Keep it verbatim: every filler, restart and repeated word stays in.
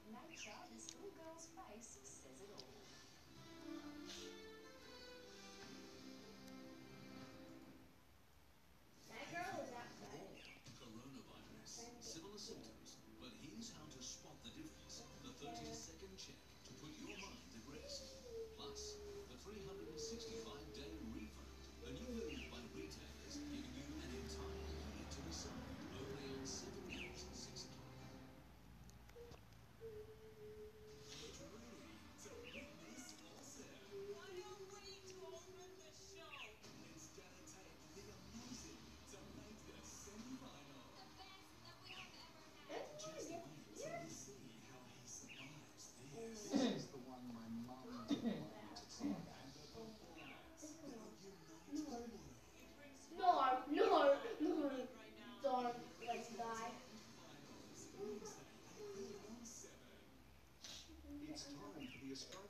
Nature, this little girl's face says it all. That girl was outside. Or coronavirus. Similar symptoms, but here's how to spot the difference. The thirty second check to put your mind at rest. Plus, the three hundred sixty-five day refund. A new move by retailers giving you an entire year to decide. Only on seven news at six o'clock. Get ready to witness awesome. I don't wait to open the show. It's gonna take the amazing to make the semi-final. The best that we have ever had. That's Just really wait good. till you see how he survives this. This is the one my mum didn't want me to try. And the performance that'll unite the world. It brings No, no, no, right now. don't let's die. Finals, Wednesday at quarter on seven. It's time for the Australian